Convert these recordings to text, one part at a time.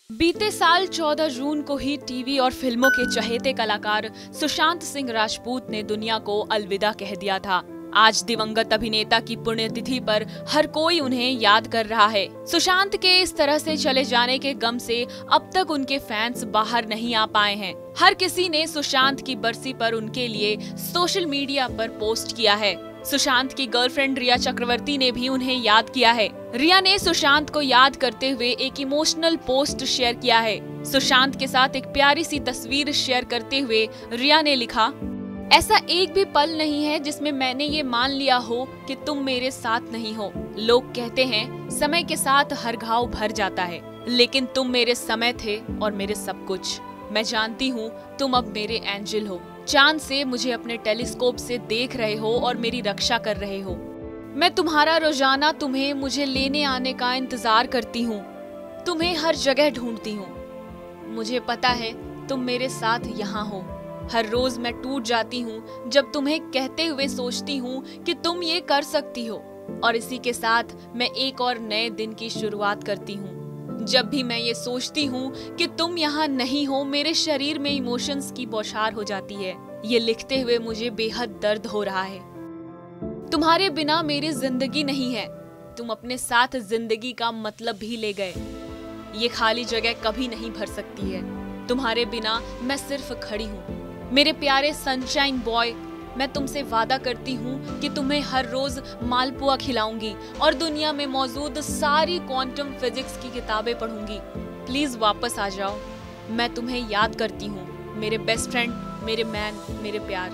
बीते साल 14 जून को ही टीवी और फिल्मों के चहेते कलाकार सुशांत सिंह राजपूत ने दुनिया को अलविदा कह दिया था। आज दिवंगत अभिनेता की पुण्यतिथि पर हर कोई उन्हें याद कर रहा है। सुशांत के इस तरह से चले जाने के गम से अब तक उनके फैंस बाहर नहीं आ पाए हैं। हर किसी ने सुशांत की बरसी पर उनके लिए सोशल मीडिया पर पोस्ट किया है। सुशांत की गर्लफ्रेंड रिया चक्रवर्ती ने भी उन्हें याद किया है। रिया ने सुशांत को याद करते हुए एक इमोशनल पोस्ट शेयर किया है। सुशांत के साथ एक प्यारी सी तस्वीर शेयर करते हुए रिया ने लिखा, ऐसा एक भी पल नहीं है जिसमें मैंने ये मान लिया हो कि तुम मेरे साथ नहीं हो। लोग कहते हैं समय के साथ हर घाव भर जाता है, लेकिन तुम मेरे समय थे और मेरे सब कुछ। मैं जानती हूँ तुम अब मेरे एंजल हो। चांद से मुझे अपने टेलीस्कोप से देख रहे हो और मेरी रक्षा कर रहे हो। मैं तुम्हारा रोजाना तुम्हें मुझे लेने आने का इंतजार करती हूँ। तुम्हें हर जगह ढूंढती हूँ। मुझे पता है तुम मेरे साथ यहाँ हो। हर रोज मैं टूट जाती हूँ जब तुम्हें कहते हुए सोचती हूँ कि तुम ये कर सकती हो, और इसी के साथ मैं एक और नए दिन की शुरुआत करती हूँ। जब भी मैं ये सोचती हूँ कि तुम यहाँ नहीं हो, मेरे शरीर में इमोशंस की बौछार हो जाती है। ये लिखते हुए मुझे बेहद दर्द हो रहा है। तुम्हारे बिना मेरी जिंदगी नहीं है। तुम अपने साथ जिंदगी का मतलब भी ले गए। ये खाली जगह कभी नहीं भर सकती है। तुम्हारे बिना मैं सिर्फ खड़ी हूँ। मेरे प्यारे सनशाइन बॉय, मैं तुमसे वादा करती हूँ कि तुम्हें हर रोज मालपुआ खिलाऊंगी और दुनिया में मौजूद सारी क्वांटम फिजिक्स की किताबें पढ़ूंगी। प्लीज वापस आ जाओ। मैं तुम्हें याद करती हूँ, मेरे बेस्ट फ्रेंड, मेरे मैन, मेरे प्यार।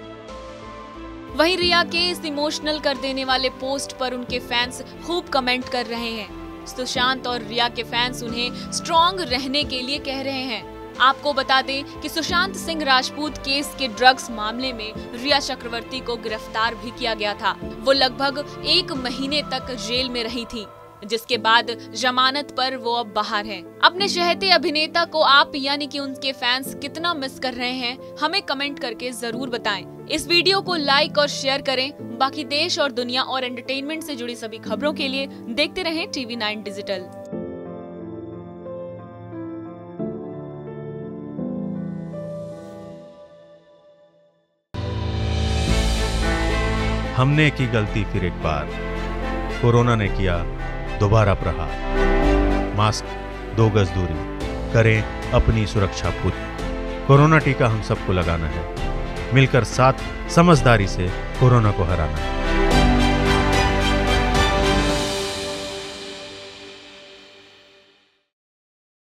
वहीं रिया के इस इमोशनल कर देने वाले पोस्ट पर उनके फैंस खूब कमेंट कर रहे हैं। सुशांत और रिया के फैंस उन्हें स्ट्रॉन्ग रहने के लिए कह रहे हैं। आपको बता दें कि सुशांत सिंह राजपूत केस के ड्रग्स मामले में रिया चक्रवर्ती को गिरफ्तार भी किया गया था। वो लगभग 1 महीने तक जेल में रही थी, जिसके बाद जमानत पर वो अब बाहर हैं। अपने चहेते अभिनेता को आप यानी कि उनके फैंस कितना मिस कर रहे हैं, हमें कमेंट करके जरूर बताएं। इस वीडियो को लाइक और शेयर करें। बाकी देश और दुनिया और एंटरटेनमेंट से जुड़ी सभी खबरों के लिए देखते रहें TV9 डिजिटल। हमने की गलती फिर एक बार, कोरोना ने किया दोबारा प्रहार। मास्क, 2 गज दूरी, करें अपनी सुरक्षा पूरी। कोरोना टीका हम सबको लगाना है। मिलकर साथ समझदारी से कोरोना को हराना है।